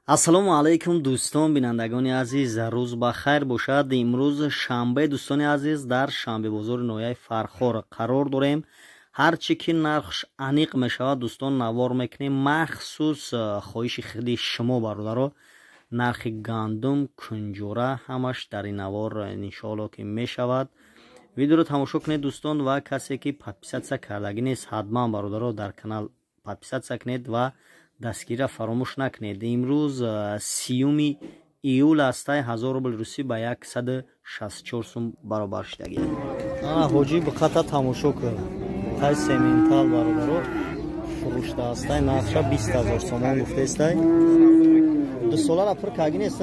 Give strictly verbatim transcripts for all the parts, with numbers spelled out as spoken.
ассалому алайкум дӯстон бинандагони азиз, рӯз ба хайр бошад. имрӯз шанбе дӯстони азиз, дар шанбебозори ноҳияи Фархор қарор дорем. ҳарчи ки нархш аниқ мешавад дӯстон навор мекунем. махсус хоҳиши хиди шумо бародаро, нархи гандум, кунҷура ҳамаш дар ин навор иншоалло ки мешавад. видеоро тамошо кунед дӯстон ва касе ки подписатсия кардагӣ нест ҳатман бародаро дар канал подписатсия кунед ва дастгирра фаромӯш накунед. имрӯз сиюми июл астаи ҳазор рубли русӣ ба яксаду шасту чор сум баробар шудагӣ. ҳоҷӣ биқата тамошо кун. тай сементал бародаро фурӯшта астаи нархша бист ҳазор сомон гуфтестай. ду солара пир каги нест?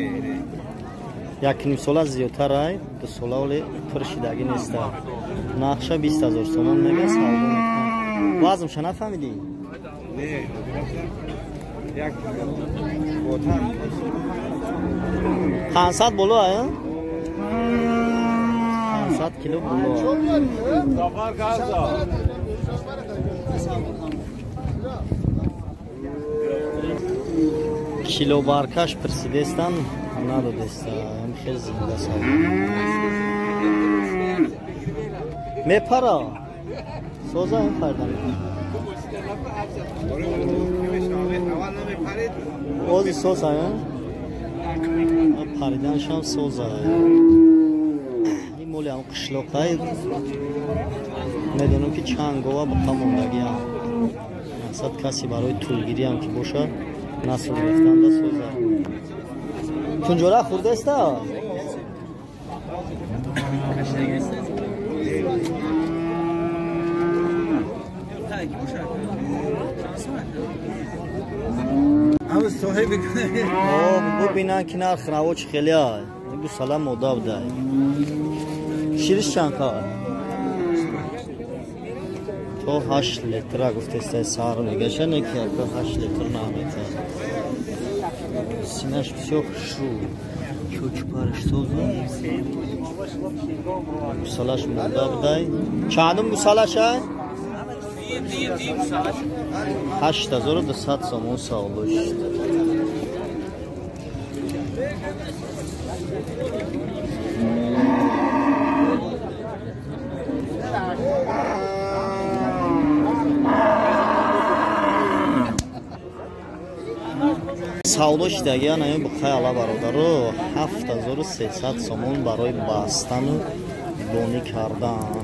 як ним сола зиёдтар ай, ду сола оле пир шидагӣ нест. нархша бист ҳазор сомон мегас. вазмша нафаҳмидӣ? пансад боло ая? пансад кило боло. кило баркаш присидестан надодеста. ам хел зинда сав. мепара. соза ам фардан. ози соз ая? Париданшам соз ая. ин моли ам қишлоқай. медонам ки чанд гова буқа мондагӣ ам. мақсад каси барои тӯлгирӣ ам ки бошад, насл гирифтанда соз ая. кунҷора хурдеста? бубинан ки нарх наво чӣ хеле ай? ду сала мода будай. шириш чанд ка? то ҳашт литра гуфтестай сар мегаша не ки то ҳашт литр намета. синаш бисёр хушрӯ. чӯчпарш созу. гусалаш мода будай. чандум гусалаш ай? ҳашт ҳазору дусад сомон савдо шуд. савдо шудаги ана буқаи ала бародаро ҳафт ҳазору сесад сомон барои бастану бонӣ кардан.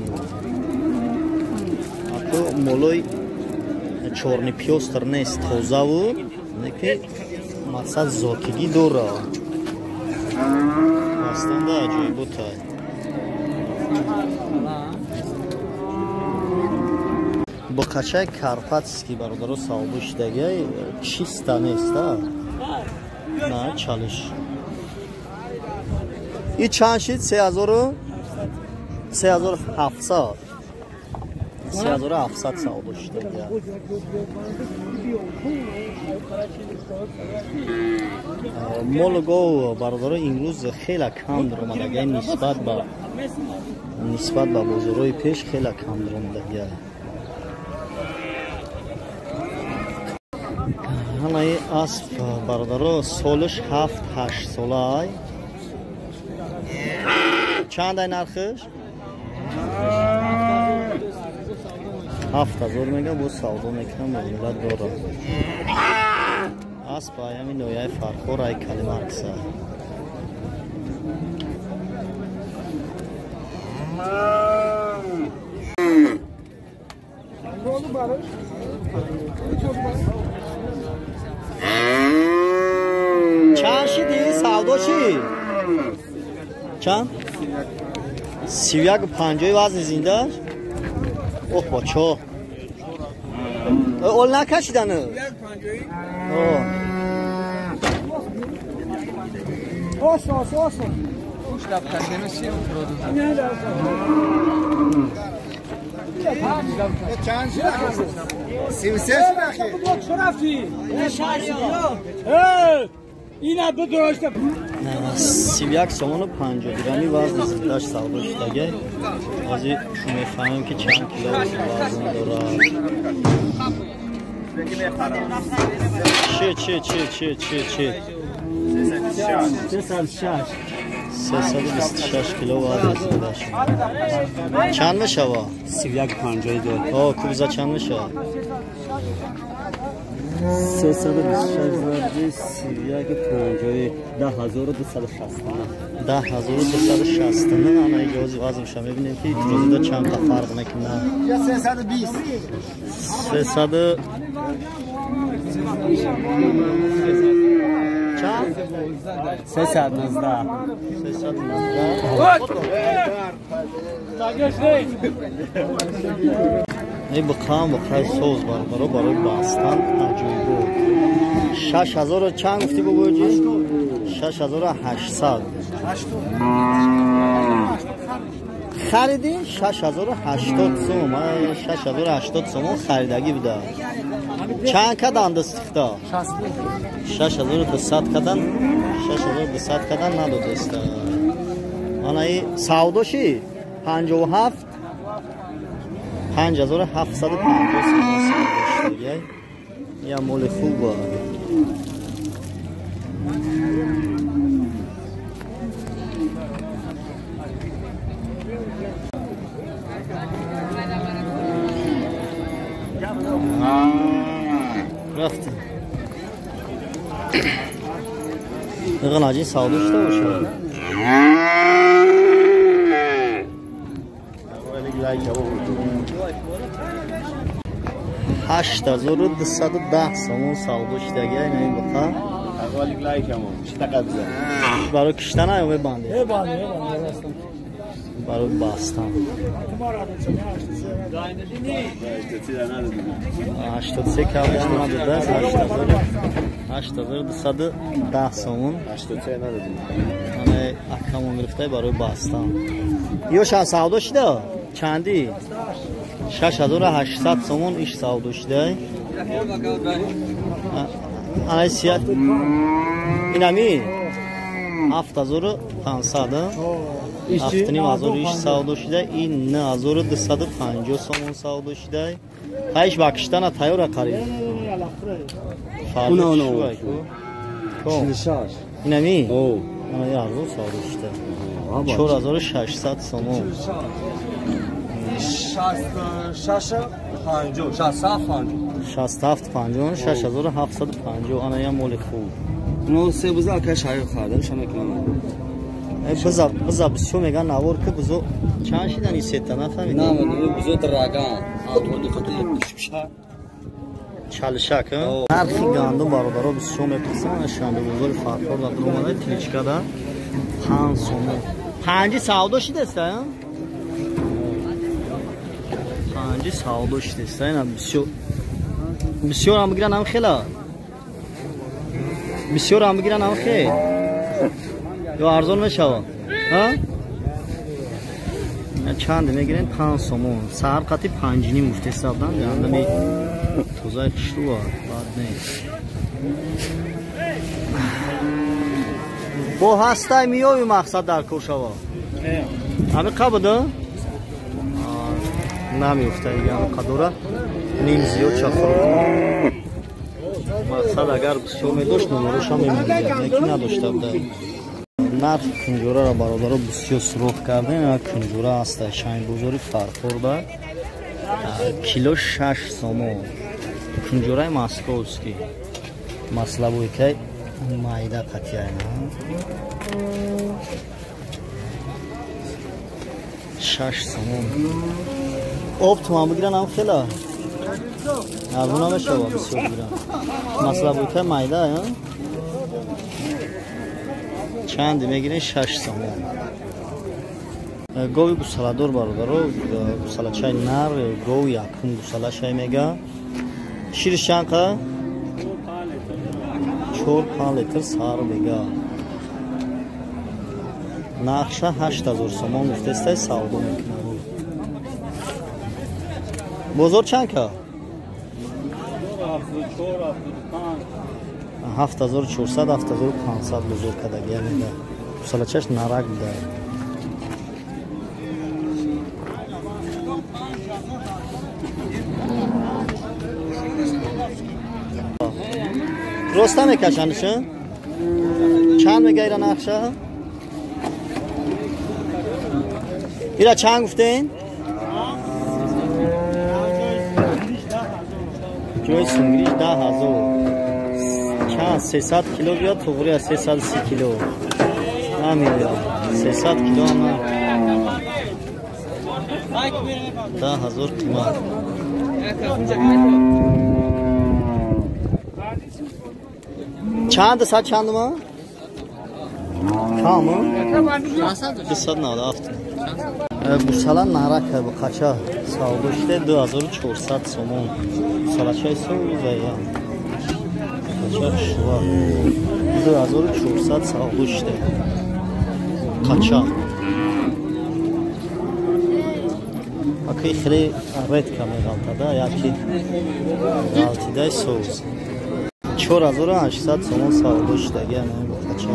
ако молои чорни пёстр нест тозаву неки мақсад зокигӣ дора. бастанда аҷоиботай. буқачаи карпатский бародаро савдо шудагиай чиста неста? на чалиш. и чанд шид? се ҳазору се ҳазору ҳафтсад. се ҳазору ҳафтсад савдо шудагиай. молу гов бародаро имрӯз хеле кам даромадагиай нисбат ба нисбат ба бозорҳои пеш хеле кам даромадагиай. ҳанаи асп бародаро солиш ҳафт ҳашт сола ай. чанд ай нархиш? ҳафт ҳазор мега бо савдо мекунам муомилат дора. асп аями ноҳияи Фархор ай Калимаркса. чанд шиди савдо чи? чанд? сию яку панҷоҳи вазни зиндаш? оҳ бочо. ол накашидану? Осос, осос. Штаб кардем сиём продукт. چند شد؟ سی و سه شد اخی چه رفتی؟ اینا بدراشته سی و یک سومن و پنجاه گرمی وزن زندهش سودا شده ازی شما میفهمیم که چند کیلو وزن داره. چه چه چه چه چه چه سیصد و شش سیصد و بیست و شش کیلو باید چند میشه با؟ سی و یک پنجاه دو. آه کوبزا چند میشه؟ سیصد و بیست و شش ضرب سی و یک پنجاه ده هزار و دویست و شصت. ده هزار و دویست و شصت. نه انا اجازه وزن شما ببینیم که روزی دا چند تا فرق میکنه. یا سیصد و بیست. سیصد چند؟ سیصد و نوزده. سیصد و نوزده. ای بخام بخای سوز بار برو برای باستان عجیب بود. شش هزار و چند گفتی بگویی؟ شش هزار و هشتصد. خریدی؟ شش هزار و هشتاد سوم. شش هزار و هشتاد سوم خریدگی بوده. چند کدن دستختا؟ شش هزار و دویست کدن. شش هزار و دویست کدن نداد است. آن ای سوداشی پنجاه و هفت. پنج هزار و هفتصد و پنجاه سوم دیگه. یا مول خوب بود. رفتیم اقل ناجین ساودو شده باشه هشت هزار و دویست و ده سومون ساودو شده اگه این بخواه برای کشتن های اومه بانده برای باستان هشتاد و سه کابل نداده هشت هزار و دویست و ده سومون اکامون گرفته برای باستان یو شان ساودو شده چندی شش هزار و هشتصد سومون ایش ساودو شده آنهای سیاه اینمی هفت هزار و پانصد هفت نیم هزار و ایش ساودو شده این نه هزار و دویست و پنجاه سومون ساودو شده پایش باکشتن تایور قریب اونا اونا اینمی آنها یه هزار ساودو شده چهار هزار و ششصد سومون شصت و هفت پنجاه شش هزار و هفتصد و پنجاه آنها یه مول خوب اونو سه بزا که شایر خواهدن شما کنم بزا بزا بسیو میگن نوار که بزو چند شیدن این سیتا نفهمیدی؟ نه من بزو دراگان آتوانی خطلی کشمشا چالشک ها؟ نرخی گاندون برادرها بسیو میپسن شنبه بزرگ فرخور در درومانه تلیچکه در پنج سومون پنجی ساودو شده است ها؟ پنجی ساودو شده است ها؟ بسیو بسیار هم بگیرن هم خیلی بسیار هم بگیرن هم خیلی یا ارزان میشه ها؟ چند میگیرن پنج سومون سهر قطعی پنج نیم مفتی سابدن دیگه می توزای خشتو ها بعد نیست با هستای میوی مقصد در کوشوا همه قبضه نمی افته دیگه همه قدوره نیم زیاد چخور مقصد اگر بسیار می داشت نمارش هم میمیدید یکی نداشته بوده نرخ کنجوره را برادر بسیار سروخ کردن کنجوره هسته شاین بزرگی فرخورده کیلو شش سومون کنجوره ماسکوسکی مسئله بوی که مایده قطعه شش سومون آب تو هم بگیرن هم خیلی ارزون هم میشه با بسیار بگیرن مسئله بوی که مایده چند میگیرین شش سومون گوی گوساله دار برادر گوساله چای نر گوی یکم گوساله چای میگه شیرش چند که چهار پنج لیتر سار میگه نقشه هشت هزار سومون گفته است سودا میکنه بزرگ چند که هفت هزار و چهارصد هفت هزار و پانصد بزرگ کدگی میده گوساله چش نرک بوده رستم میکشنشن چند میگه ایران نقشه ایران چند گفتین؟ جای سنگریش ده هزار چند سیصد کیلو بیاد فوری از سیصد و سی کیلو نمیاد سیصد کیلو هم ده هزار قیمت چند صد چند ما؟ کامو؟ بیست نود هفت بوسالا نرک با قچه سالوشته دو هزار و چهارصد سومون سالچه سوزه یا قچه شوا دو هزار و چهارصد سالوشته قچه اکی خیلی رد کمی غلطه یکی غلطی ده سوز چهار هزار و هشتصد سومون سالوشته گه نمی با قچه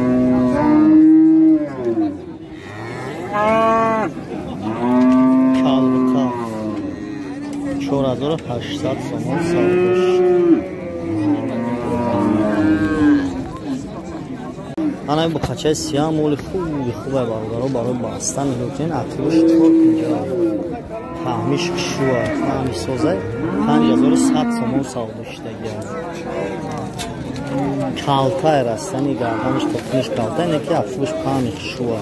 کالبکا چهار هزار و هشتصد سومون سالوشت انا با قچه سیاه مولی خوبی خوبه برادرها برای باستن لوتین اطروش ترک اینجا فهمیش شوه فهمی سوزه پنج هزار و صد سومون سالوشتگی کالتای رستنی گردنش تکنش کالتای نکی اطروش فهمی شوه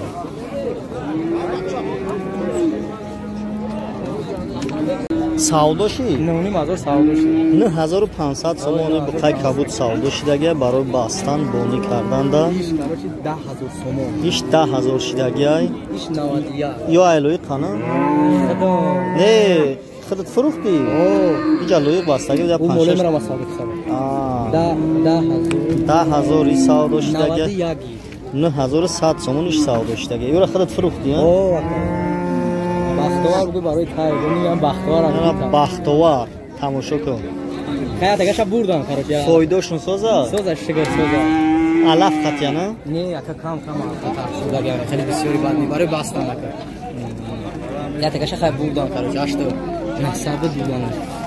ساوداشی؟ نه اونیم هزار ساوداشی نه هزار و پانصد سومونی بخای کبود ساوداشی دگه برای باستن بونی کردن دا ایش کارچی ده هزار سومون ایش ده هزار شدگی های ایش نوادیه یا ایلوی قانه خدا نه خودت فروختی اوه اینجا لوی باستگی بوده اون مولی مرا مسابق خبر آه ده ده هزار ده هزار ای ساوداشی نوادی دگه یکی نه هزار و صد سومون ایش ساوداشی دگه یورا خودت فروختی ها؟ اوه بختوار بوده برای تایگونی هم بختوار هم نه بیتم بختوار تماشا کن خیلی تگه شب بردن کارچی فایداشون سوزه؟ سوزه شگر سوزه علف خطیه نه؟ نه یکا کم کم آتا سوزه گیاره خیلی بسیاری باید می برای باستن نکرد یا تگه شب خیلی بردن کارچی اشتو نحسابه بردن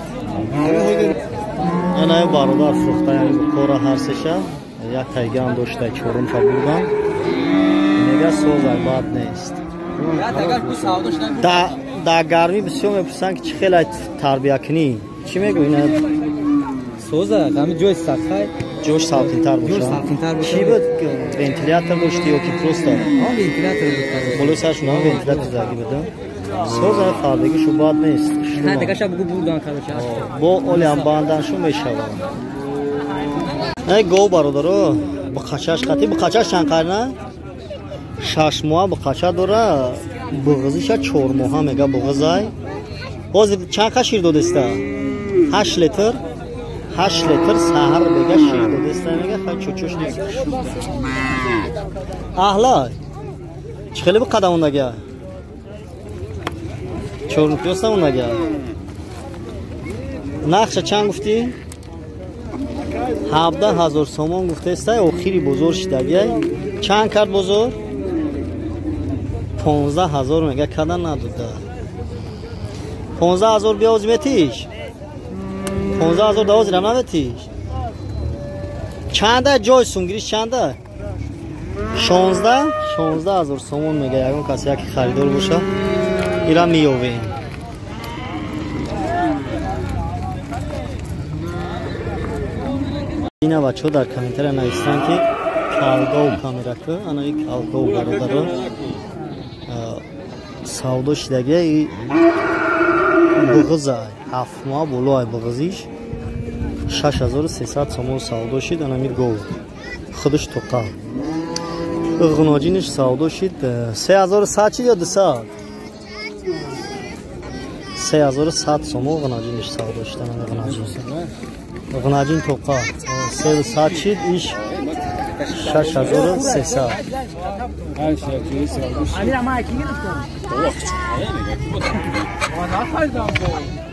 اینه برادر فروخته یعنی کورا هر سشه یک تایگه هم داشته چورم شا بردن نگه سوزه باید نیست در در گرمی بسیار میپرسن که چی خیلی تربیه کنی چی میگو اینه سوزه کمی جوی سخت جوش ساکن تر باشه جوش ساکن تر باشه چی بود ونتیلاتور داشتی یا کی پروستا آن ونتیلاتور بود خلاصش نه ونتیلاتور زدی بده سوزه فابریکه شو باد نیست نه تگه شب بگو بردن کارچی با اولی هم باندنشون میشود ای گو برادرو با قچهش قطعی با قچهش چند قرنه شش ماه با قچه داره بغزیش چهار ماه میگه بغزای باز چند قش شیر دودسته هشت لیتر هشت لیتر سحر بگه شیر دودسته میگه خیلی چوچوش نیست احلا چه خیلی با قدم اونده چهار نفیسته اونده نقشه چند گفتی؟ هفده هزار سومون گفته است آخری بزرگ شده چند کرد بزرگ؟ پانزده هزار میگه کدن نداده پانزده هزار بیاوز میتیش پانزده هزار دواز رم نمیتیش چنده جای سونگریش چنده شانزده شانزده هزار سومون میگه یکم کسی یکی خریدار باشه ایران میوین اینا بچه در کامنتر نوشتن که کالگاو کامیرا که انا یک کالگاو برادر سوداش دگه بغزه هفت ماه بلوه بغزیش شش هزار و سیصد سومون سودا شد انا گو خودش توقع غناجینش سودا شد سه هزار و صد یا دو صد سه هزار و صد سومون غناجینش سودا شد انا غناجین غناجین توقع سه و صد شد ایش شش هزار و سیصد امیر اما اکی گرفتم